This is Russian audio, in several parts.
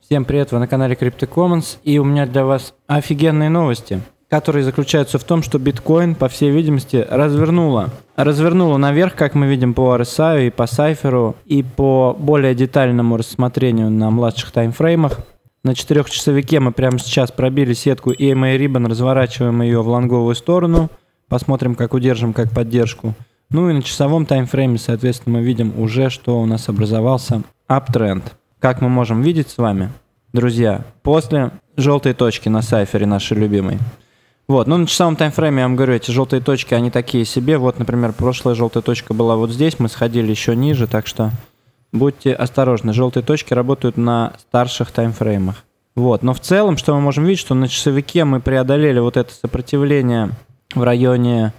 Всем привет, вы на канале CryptoCommons, и у меня для вас офигенные новости, которые заключаются в том, что биткоин, по всей видимости, развернуло наверх, как мы видим по RSI и по Сайферу, и по более детальному рассмотрению на младших таймфреймах. На 4-часовике мы прямо сейчас пробили сетку EMA Ribbon, разворачиваем ее в лонговую сторону, посмотрим, как удержим, как поддержку. Ну и на часовом таймфрейме, соответственно, мы видим уже, что у нас образовался uptrend. Как мы можем видеть с вами, друзья, после желтой точки на Сайфере нашей любимой. Вот, ну на часовом таймфрейме, я вам говорю, эти желтые точки, они такие себе. Вот, например, прошлая желтая точка была вот здесь, мы сходили еще ниже, так что будьте осторожны. Желтые точки работают на старших таймфреймах. Вот, но в целом, что мы можем видеть, что на часовике мы преодолели вот это сопротивление в районе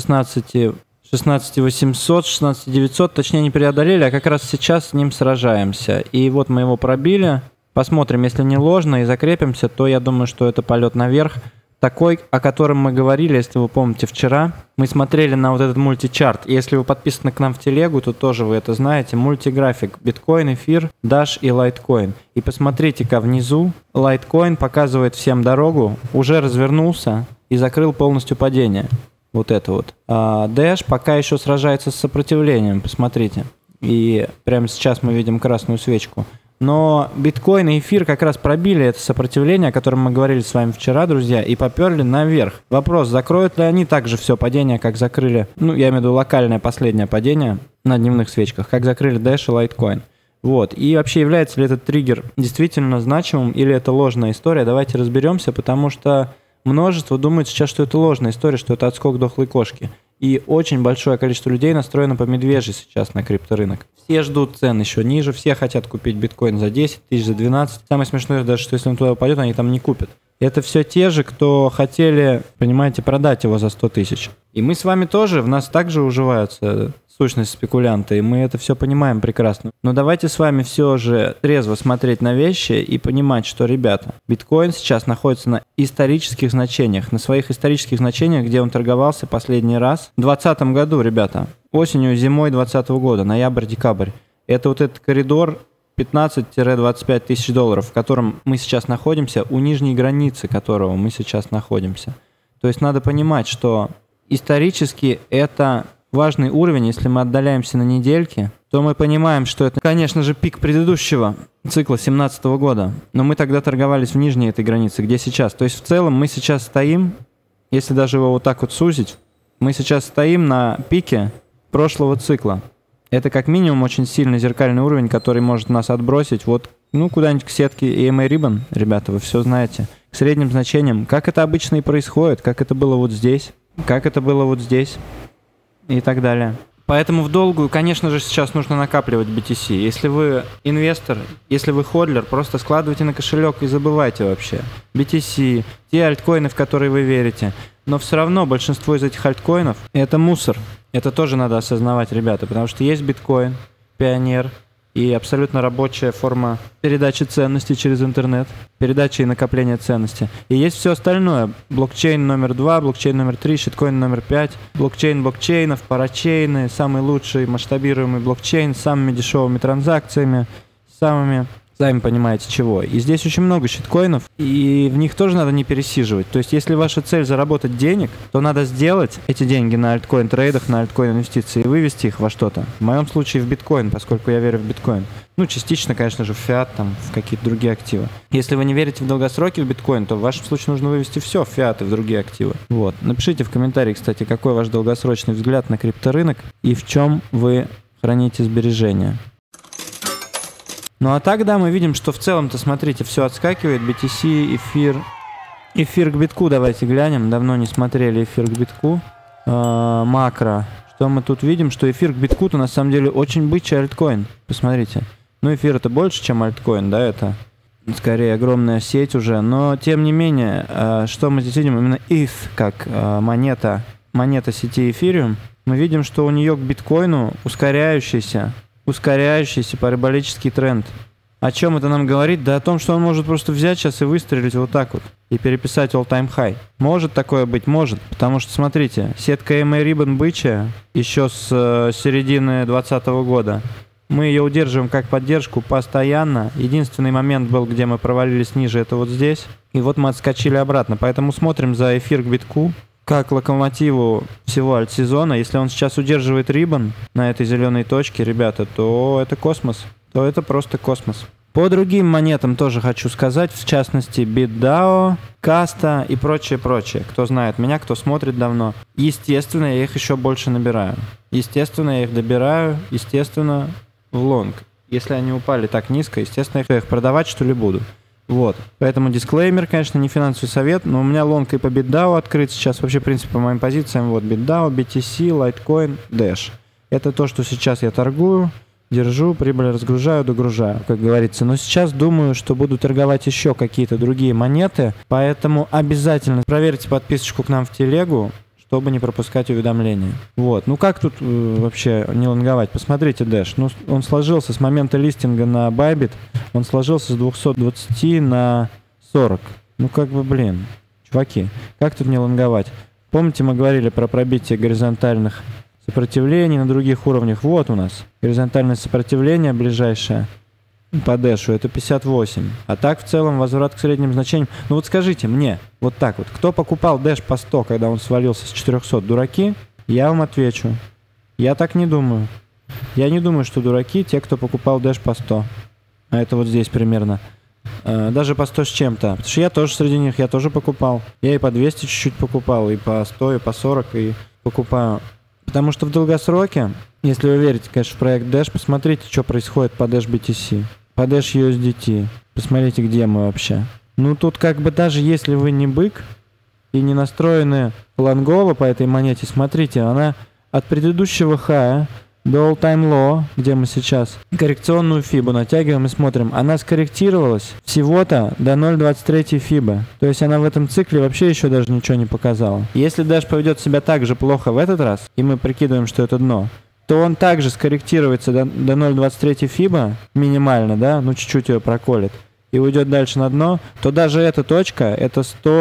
16800, 16900, точнее не преодолели, а как раз сейчас с ним сражаемся. И вот мы его пробили. Посмотрим, если не ложно и закрепимся, то я думаю, что это полет наверх. Такой, о котором мы говорили, если вы помните вчера. Мы смотрели на вот этот мультичарт. Если вы подписаны к нам в телегу, то тоже вы это знаете. Мультиграфик. Биткоин, эфир, Dash и Litecoin. И посмотрите-ка внизу. Litecoin показывает всем дорогу. Уже развернулся и закрыл полностью падение. Вот это вот. А Dash пока еще сражается с сопротивлением, посмотрите. И прямо сейчас мы видим красную свечку. Но биткоин и эфир как раз пробили это сопротивление, о котором мы говорили с вами вчера, друзья, и поперли наверх. Вопрос, закроют ли они также все падение, как закрыли, ну, я имею в виду локальное последнее падение на дневных свечках, как закрыли Dash и Litecoin. Вот. И вообще, является ли этот триггер действительно значимым или это ложная история? Давайте разберемся, потому что множество думает сейчас, что это ложная история, что это отскок дохлой кошки. И очень большое количество людей настроено по медвежьи сейчас на крипторынок. Все ждут цен еще ниже, все хотят купить биткоин за 10 тысяч, за 12. Самое смешное даже, что если он туда упадет, они там не купят. Это все те же, кто хотели, понимаете, продать его за 100 тысяч. И мы с вами тоже, в нас также уживаются сущность спекулянта, и мы это все понимаем прекрасно. Но давайте с вами все же трезво смотреть на вещи и понимать, что, ребята, биткоин сейчас находится на исторических значениях, на своих исторических значениях, где он торговался последний раз в 2020 году, ребята, осенью, зимой 2020 года, ноябрь-декабрь. Это вот этот коридор 15-25 тысяч долларов, в котором мы сейчас находимся, у нижней границы которого мы сейчас находимся. То есть надо понимать, что исторически это важный уровень. Если мы отдаляемся на недельки, то мы понимаем, что это, конечно же, пик предыдущего цикла 2017 года, но мы тогда торговались в нижней этой границе, где сейчас. То есть в целом мы сейчас стоим, если даже его вот так вот сузить, мы сейчас стоим на пике прошлого цикла. Это как минимум очень сильный зеркальный уровень, который может нас отбросить вот, ну, куда-нибудь к сетке EMA Ribbon, ребята, вы все знаете, к средним значениям, как это обычно и происходит, как это было вот здесь, как это было вот здесь и так далее. Поэтому в долгую, конечно же, сейчас нужно накапливать BTC. Если вы инвестор, если вы ходлер, просто складывайте на кошелек и забывайте вообще. BTC, те альткоины, в которые вы верите. Но все равно большинство из этих альткоинов – это мусор. Это тоже надо осознавать, ребята, потому что есть биткоин, пионер и абсолютно рабочая форма передачи ценностей через интернет, передачи и накопления ценностей. И есть все остальное. Блокчейн номер 2, блокчейн номер 3, щиткоин номер 5, блокчейн блокчейнов, парачейны, самый лучший масштабируемый блокчейн с самыми дешевыми транзакциями, самыми, сами понимаете, чего. И здесь очень много щиткоинов, и в них тоже надо не пересиживать. То есть, если ваша цель заработать денег, то надо сделать эти деньги на альткоин-трейдах, на альткоин-инвестиции и вывести их во что-то. В моем случае в биткоин, поскольку я верю в биткоин. Ну, частично, конечно же, в фиат, там, в какие-то другие активы. Если вы не верите в долгосроки в биткоин, то в вашем случае нужно вывести все в фиат и в другие активы. Вот. Напишите в комментарии, кстати, какой ваш долгосрочный взгляд на крипторынок и в чем вы храните сбережения. Ну а так, да, мы видим, что в целом-то, смотрите, все отскакивает. BTC, эфир. Эфир к битку давайте глянем. Давно не смотрели эфир к битку. Макро. Что мы тут видим? Что эфир к битку-то на самом деле очень бычий альткоин. Посмотрите. Ну эфир это больше, чем альткоин, да, это скорее огромная сеть уже. Но тем не менее, что мы здесь видим? Именно ETH, как монета сети Ethereum. Мы видим, что у нее к биткоину ускоряющийся параболический тренд. О чем это нам говорит? Да о том, что он может просто взять сейчас и выстрелить вот так вот. И переписать all-time high. Может такое быть? Может. Потому что, смотрите, сетка EMA Ribbon бычья еще с середины 2020 года. Мы ее удерживаем как поддержку постоянно. Единственный момент был, где мы провалились ниже, это вот здесь. И вот мы отскочили обратно. Поэтому смотрим за эфир к битку, как локомотиву всего альтсезона. Если он сейчас удерживает рибан на этой зеленой точке, ребята, то это космос. То это просто космос. По другим монетам тоже хочу сказать, в частности, BitDAO, Каста и прочее. Кто знает меня, кто смотрит давно. Естественно, я их еще больше набираю. Естественно, я их добираю, естественно, в лонг. Если они упали так низко, естественно, я их продавать, что ли, буду. Вот. Поэтому дисклеймер, конечно, не финансовый совет, но у меня лонг и по BitDAO открыт сейчас. Вообще, в принципе, по моим позициям, вот BitDAO, BTC, Litecoin, Dash. Это то, что сейчас я торгую. Держу, прибыль разгружаю, догружаю, как говорится. Но сейчас думаю, что буду торговать еще какие-то другие монеты. Поэтому обязательно проверьте подписочку к нам в телегу, чтобы не пропускать уведомления. Вот. Ну как тут вообще не лонговать? Посмотрите Dash. Ну, он сложился с момента листинга на Bybit. Он сложился с 220 на 40. Ну как бы, блин. Чуваки, как тут не лонговать? Помните, мы говорили про пробитие горизонтальных сопротивлений на других уровнях? Вот у нас горизонтальное сопротивление ближайшее по Дэшу, это 58. А так в целом возврат к средним значениям. Ну вот скажите мне, вот так вот, кто покупал Дэш по 100, когда он свалился с 400? Дураки? Я вам отвечу. Я так не думаю. Я не думаю, что дураки те, кто покупал Дэш по 100. А это вот здесь примерно. Даже по 100 с чем-то. Потому что я тоже среди них, я тоже покупал. Я и по 200 чуть-чуть покупал, и по 100, и по 40, и покупаю. Потому что в долгосроке, если вы верите, конечно, в проект Dash, посмотрите, что происходит по Dash BTC, по Dash USDT. Посмотрите, где мы вообще. Ну, тут как бы даже если вы не бык и не настроены лонгово по этой монете, смотрите, она от предыдущего хая до all-time low, где мы сейчас коррекционную фибу натягиваем и смотрим, она скорректировалась всего-то до 0.23 фибы. То есть она в этом цикле вообще еще даже ничего не показала. Если Dash поведет себя так же плохо в этот раз, и мы прикидываем, что это дно, то он также скорректируется до 0.23 фиба минимально, да, ну чуть-чуть ее проколет, и уйдет дальше на дно, то даже эта точка, это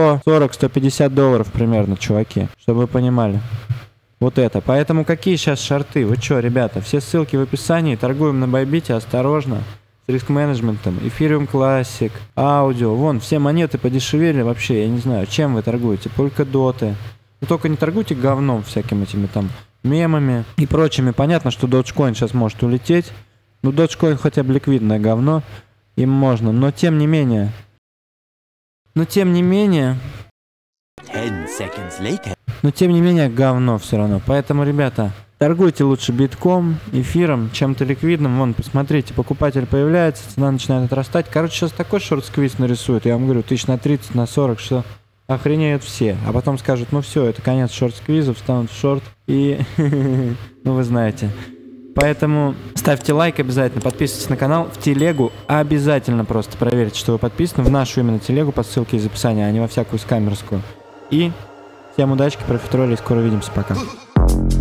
$140-150 примерно, чуваки, чтобы вы понимали. Вот это. Поэтому какие сейчас шорты? Вы что, ребята? Все ссылки в описании. Торгуем на Байбите осторожно. С риск-менеджментом. Ethereum Classic, аудио. Вон, все монеты подешевели вообще. Я не знаю, чем вы торгуете. Polkadot. Вы только не торгуйте говном всякими этими там мемами и прочими. Понятно, что Dogecoin сейчас может улететь. Ну, Dogecoin хотя бы ликвидное говно. Им можно. Но тем не менее. 10 seconds later. Но тем не менее говно все равно. Поэтому, ребята, торгуйте лучше битком, эфиром, чем-то ликвидным. Вон, посмотрите, покупатель появляется, цена начинает отрастать. Короче, сейчас такой шорт-сквиз нарисует, я вам говорю, 1000 на 30, на 40, что охренеют все. А потом скажут, ну все, это конец шорт-сквиза, встанут в шорт и... Ну вы знаете. Поэтому ставьте лайк обязательно, подписывайтесь на канал, в телегу обязательно просто проверьте, что вы подписаны, в нашу именно телегу по ссылке из описания, а не во всякую скамерскую. И всем удачи, профитроли, и скоро увидимся, пока.